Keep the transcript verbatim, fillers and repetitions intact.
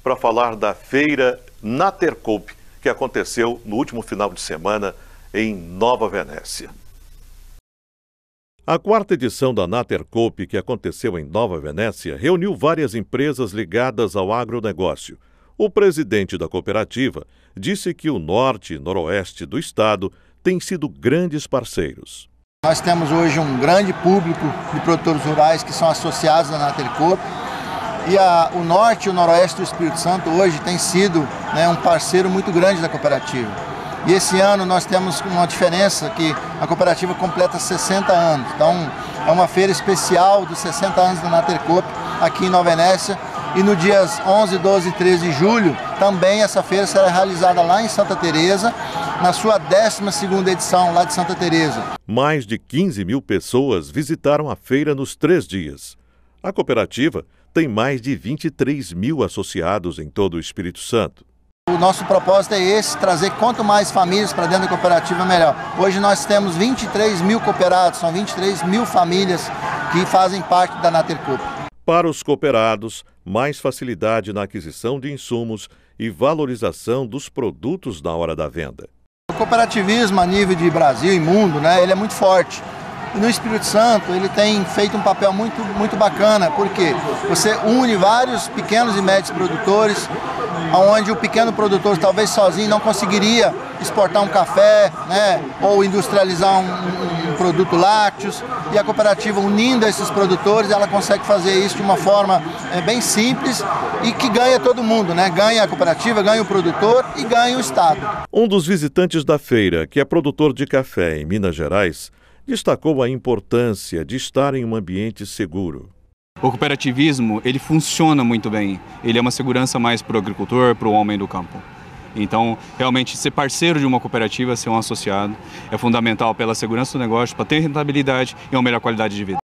para falar da feira Natercoop, que aconteceu no último final de semana em Nova Venécia. A quarta edição da Natercoop, que aconteceu em Nova Venécia, reuniu várias empresas ligadas ao agronegócio. O presidente da cooperativa disse que o norte e noroeste do estado têm sido grandes parceiros. Nós temos hoje um grande público de produtores rurais que são associados à Natercoop, e a, o norte e o noroeste do Espírito Santo hoje tem sido, né, um parceiro muito grande da cooperativa. E esse ano nós temos uma diferença que a cooperativa completa sessenta anos. Então é uma feira especial dos sessenta anos da Natercoop aqui em Nova Venécia. E no dias onze, doze e treze de julho também essa feira será realizada lá em Santa Teresa, na sua décima segunda edição lá de Santa Teresa. Mais de quinze mil pessoas visitaram a feira nos três dias. A cooperativa tem mais de vinte e três mil associados em todo o Espírito Santo. O nosso propósito é esse, trazer quanto mais famílias para dentro da cooperativa, melhor. Hoje nós temos vinte e três mil cooperados, são vinte e três mil famílias que fazem parte da Natercoop. Para os cooperados, mais facilidade na aquisição de insumos e valorização dos produtos na hora da venda. O cooperativismo a nível de Brasil e mundo, né, ele é muito forte. E no Espírito Santo ele tem feito um papel muito, muito bacana, porque você une vários pequenos e médios produtores, onde o pequeno produtor talvez sozinho não conseguiria exportar um café, né, ou industrializar um, um, um produto lácteos, e a cooperativa unindo esses produtores, ela consegue fazer isso de uma forma é, bem simples e que ganha todo mundo, né? Ganha a cooperativa, ganha o produtor e ganha o Estado. Um dos visitantes da feira, que é produtor de café em Minas Gerais, destacou a importância de estar em um ambiente seguro. O cooperativismo, ele funciona muito bem. Ele é uma segurança mais para o agricultor, para o homem do campo. Então, realmente, ser parceiro de uma cooperativa, ser um associado, é fundamental pela segurança do negócio, para ter rentabilidade e uma melhor qualidade de vida.